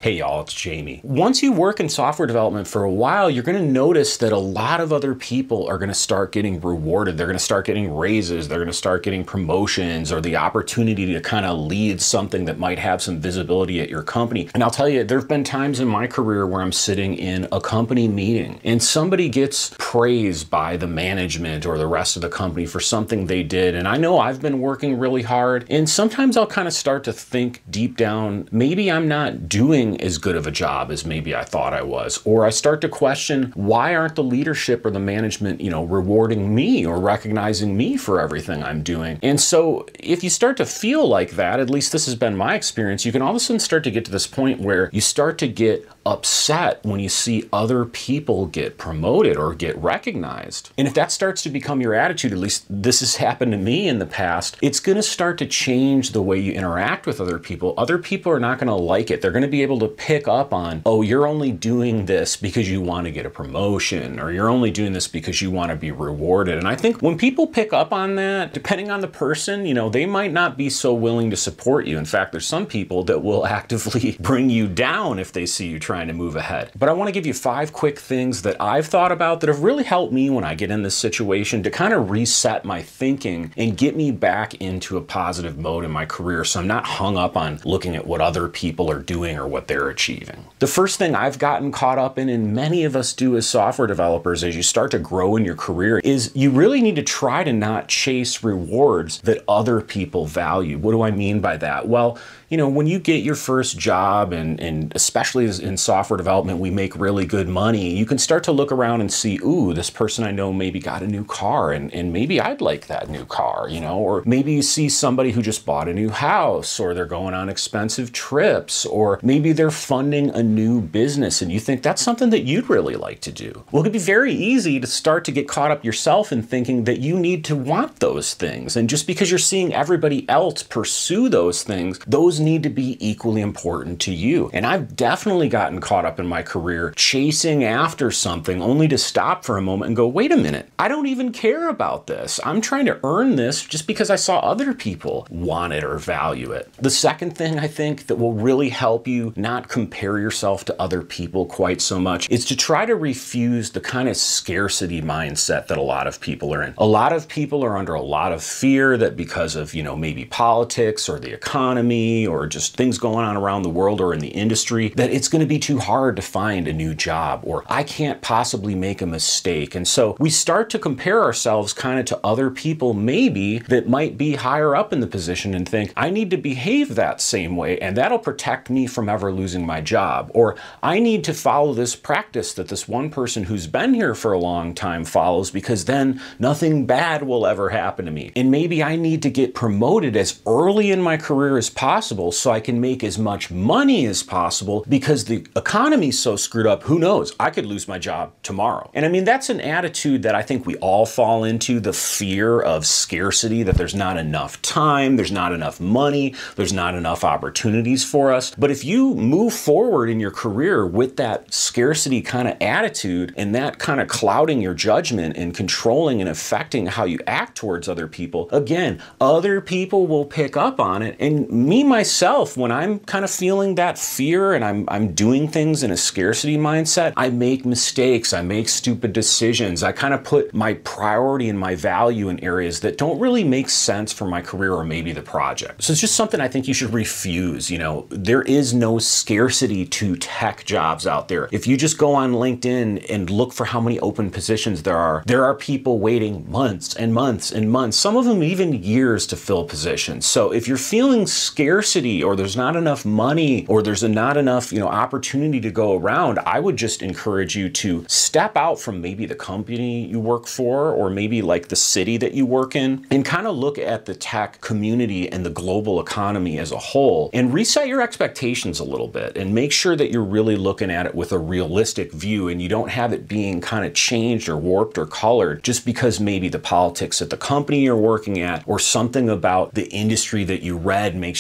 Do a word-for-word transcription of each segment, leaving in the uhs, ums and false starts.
Hey y'all, it's Jamie. Once you work in software development for a while, you're going to notice that a lot of other people are going to start getting rewarded. They're going to start getting raises. They're going to start getting promotions or the opportunity to kind of lead something that might have some visibility at your company. And I'll tell you, there have been times in my career where I'm sitting in a company meeting and somebody gets praised by the management or the rest of the company for something they did. And I know I've been working really hard. And sometimes I'll kind of start to think deep down, maybe I'm not doing as good of a job as maybe I thought I was. Or I start to question, why aren't the leadership or the management, you know, rewarding me or recognizing me for everything I'm doing? And so if you start to feel like that, at least this has been my experience, you can all of a sudden start to get to this point where you start to get upset when you see other people get promoted or get recognized. And if that starts to become your attitude, at least this has happened to me in the past, it's going to start to change the way you interact with other people. Other people are not going to like it. They're going to be able to pick up on, oh, you're only doing this because you want to get a promotion, or you're only doing this because you want to be rewarded. And I think when people pick up on that, depending on the person, you know, they might not be so willing to support you. In fact, there's some people that will actively bring you down if they see you trying trying to move ahead. But I want to give you five quick things that I've thought about that have really helped me when I get in this situation to kind of reset my thinking and get me back into a positive mode in my career so I'm not hung up on looking at what other people are doing or what they're achieving. The first thing I've gotten caught up in, and many of us do as software developers as you start to grow in your career, is you really need to try to not chase rewards that other people value. What do I mean by that? Well, you know, when you get your first job, and, and especially in software development, we make really good money, you can start to look around and see, ooh, this person I know maybe got a new car, and, and maybe I'd like that new car, you know, or maybe you see somebody who just bought a new house, or they're going on expensive trips, or maybe they're funding a new business, and you think that's something that you'd really like to do. Well, it could be very easy to start to get caught up yourself in thinking that you need to want those things. And just because you're seeing everybody else pursue those things, those need to be equally important to you. And I've definitely gotten caught up in my career chasing after something only to stop for a moment and go, wait a minute, I don't even care about this. I'm trying to earn this just because I saw other people want it or value it. The second thing I think that will really help you not compare yourself to other people quite so much is to try to refuse the kind of scarcity mindset that a lot of people are in. A lot of people are under a lot of fear that because of, you know, maybe politics or the economy or just things going on around the world or in the industry, that it's going to be too hard to find a new job, or I can't possibly make a mistake. And so we start to compare ourselves kind of to other people maybe that might be higher up in the position and think, I need to behave that same way and that'll protect me from ever losing my job. Or I need to follow this practice that this one person who's been here for a long time follows, because then nothing bad will ever happen to me. And maybe I need to get promoted as early in my career as possible so I can make as much money as possible, because the economy's so screwed up, who knows, I could lose my job tomorrow. And I mean, that's an attitude that I think we all fall into, the fear of scarcity, that there's not enough time, there's not enough money, there's not enough opportunities for us. But if you move forward in your career with that scarcity kind of attitude and that kind of clouding your judgment and controlling and affecting how you act towards other people, again, other people will pick up on it. And me, myself, when I'm kind of feeling that fear and I'm, I'm doing things in a scarcity mindset, I make mistakes, I make stupid decisions, I kind of put my priority and my value in areas that don't really make sense for my career or maybe the project. So it's just something I think you should refuse. You know, there is no scarcity to tech jobs out there. If you just go on LinkedIn and look for how many open positions there are, there are people waiting months and months and months, some of them even years to fill positions. So if you're feeling scarcity, or there's not enough money, or there's a not enough, you know, opportunity to go around, I would just encourage you to step out from maybe the company you work for, or maybe like the city that you work in, and kind of look at the tech community and the global economy as a whole, and reset your expectations a little bit, and make sure that you're really looking at it with a realistic view, and you don't have it being kind of changed or warped or colored just because maybe the politics at the company you're working at or something about the industry that you read makes you feel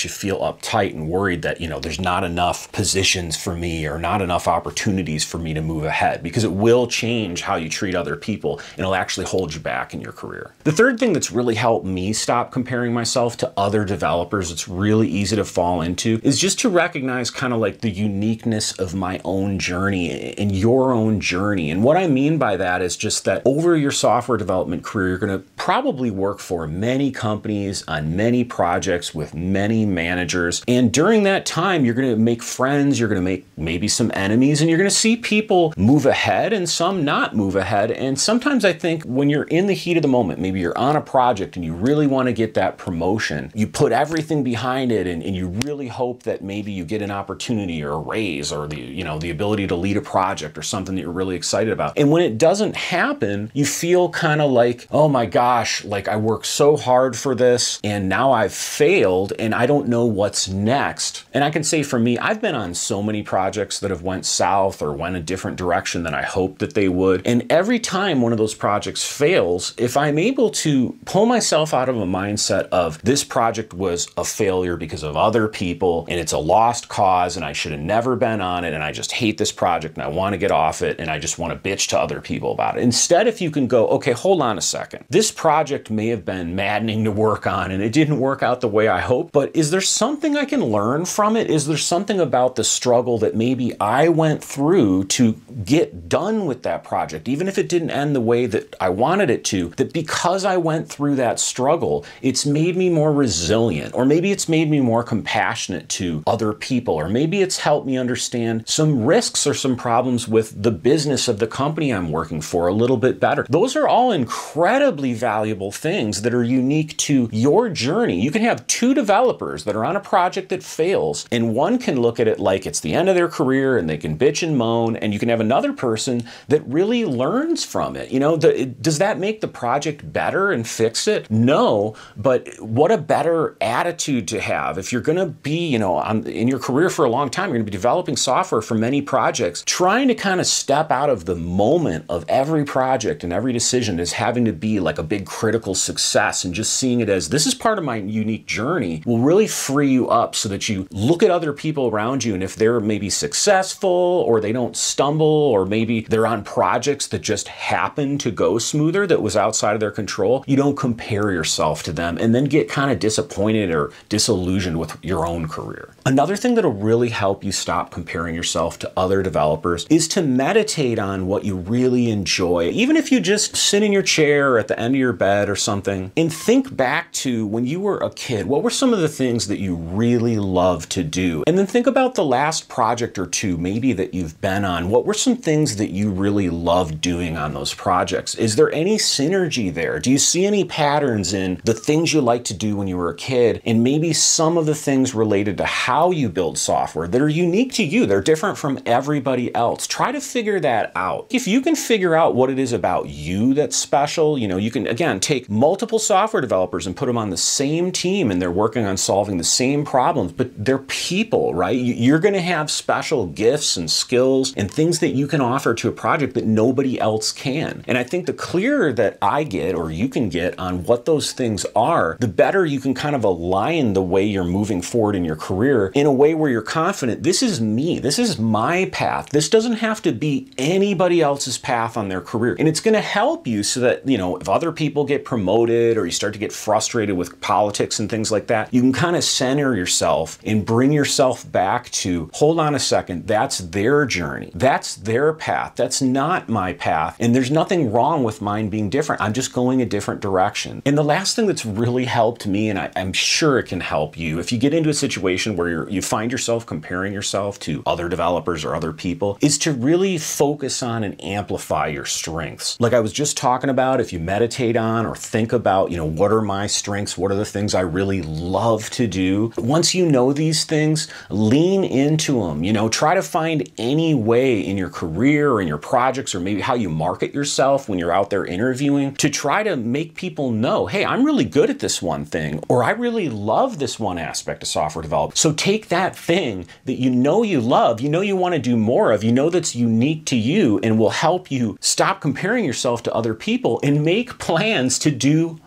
uptight and worried that, you know, there's not enough positions for me or not enough opportunities for me to move ahead, because it will change how you treat other people and it'll actually hold you back in your career. The third thing that's really helped me stop comparing myself to other developers, it's really easy to fall into, is just to recognize kind of like the uniqueness of my own journey and your own journey. And what I mean by that is just that over your software development career, you're going to probably work for many companies on many projects with many managers. And during that time, you're going to make friends, you're going to make maybe some enemies, and you're going to see people move ahead and some not move ahead. And sometimes I think when you're in the heat of the moment, maybe you're on a project and you really want to get that promotion, you put everything behind it and, and you really hope that maybe you get an opportunity or a raise or the, you know, the ability to lead a project or something that you're really excited about. And when it doesn't happen, you feel kind of like, oh my gosh, like I worked so hard for this and now I've failed and I don't know what's next. And I can say for me, I've been on so many projects that have went south or went a different direction than I hoped that they would. And every time one of those projects fails, if I'm able to pull myself out of a mindset of this project was a failure because of other people and it's a lost cause and I should have never been on it and I just hate this project and I want to get off it and I just want to bitch to other people about it. Instead, if you can go, okay, hold on a second. This project may have been maddening to work on and it didn't work out the way I hoped, but is there something I can learn from it? Is there something about the struggle that maybe I went through to get done with that project, even if it didn't end the way that I wanted it to, that because I went through that struggle, it's made me more resilient, or maybe it's made me more compassionate to other people, or maybe it's helped me understand some risks or some problems with the business of the company I'm working for a little bit better. Those are all incredibly valuable things that are unique to your journey. You can have two developers that are on a project that fails, and one can look at it like it's the end of their career and they can bitch and moan, and you can have another person that really learns from it. You know, the, does that make the project better and fix it? No, but what a better attitude to have. If you're going to be, you know, on, in your career for a long time, you're going to be developing software for many projects, trying to kind of step out of the moment of every project and every decision as having to be like a big critical success and just seeing it as this is part of my unique journey will really free you up so that you look at other people around you, and if they're maybe successful or they don't stumble, or maybe they're on projects that just happen to go smoother that was outside of their control, you don't compare yourself to them and then get kind of disappointed or disillusioned with your own career. Another thing that'll really help you stop comparing yourself to other developers is to meditate on what you really enjoy. Even if you just sit in your chair at the end of your bed or something and think back to when you were a kid, what were some of the things that you really loved to do? And then think about the last project or two maybe that you've been on. What were some things that you really loved doing on those projects? Is there any synergy there? Do you see any patterns in the things you liked to do when you were a kid, and maybe some of the things related to how you build software that are unique to you? They're different from everybody else. Try to figure that out. If you can figure out what it is about you that's special, you know, you can, again, take multiple software developers and put them on the same team and they're working on solving the same problems, but they're people, right? You're going to have special gifts and skills and things that you can offer to a project that nobody else can. And I think the clearer that I get, or you can get, on what those things are, the better you can kind of align the way you're moving forward in your career in a way where you're confident, this is me, this is my path. This doesn't have to be anybody else's path on their career. And it's going to help you so that, you know, if other people get promoted or you start to get frustrated with politics and things like that, you can kind of center yourself and bring yourself back to, hold on a second, that's their journey. That's their path. That's not my path. And there's nothing wrong with mine being different. I'm just going a different direction. And the last thing that's really helped me, and I, I'm sure it can help you, if you get into a situation where you're, you find yourself comparing yourself to other developers or other people, is to really focus on and amplify your strengths. Like I was just talking about, if you meditate on or think about, you know, what are my strengths? What are the things I really love to do? Once you know these things, lean into them. You know, try to find any way in your career or in your projects, or maybe how you market yourself when you're out there interviewing, to try to make people know, hey, I'm really good at this one thing, or I really love this one aspect of software development. So take that thing that you know you love, you know you want to do more of, you know that's unique to you and will help you stop comparing yourself to other people and make plans to do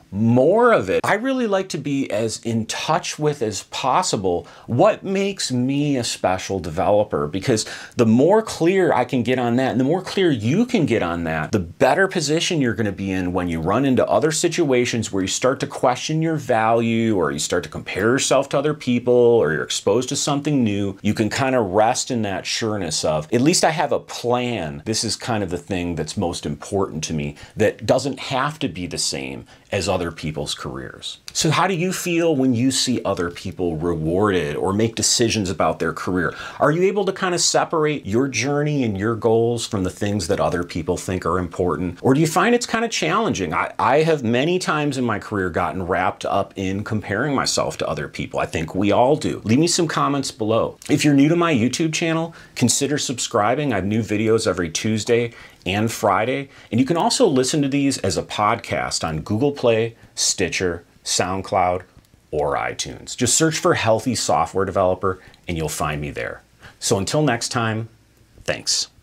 more of it. I really like to be as in touch with as possible what makes me a special developer, because the more clear I can get on that, and the more clear you can get on that, the better position you're going to be in when you run into other situations where you start to question your value, or you start to compare yourself to other people, or you're exposed to something new. You can kind of rest in that sureness of, at least I have a plan. This is kind of the thing that's most important to me, that doesn't have to be the same as other people's careers. So how do you feel when you see other people rewarded or make decisions about their career? Are you able to kind of separate your journey and your goals from the things that other people think are important? Or do you find it's kind of challenging? I, I have many times in my career gotten wrapped up in comparing myself to other people. I think we all do. Leave me some comments below. If you're new to my YouTube channel, consider subscribing. I have new videos every Tuesday and Friday. And you can also listen to these as a podcast on Google Play, Stitcher, SoundCloud, or iTunes. Just search for Healthy Software Developer and you'll find me there. So until next time, thanks.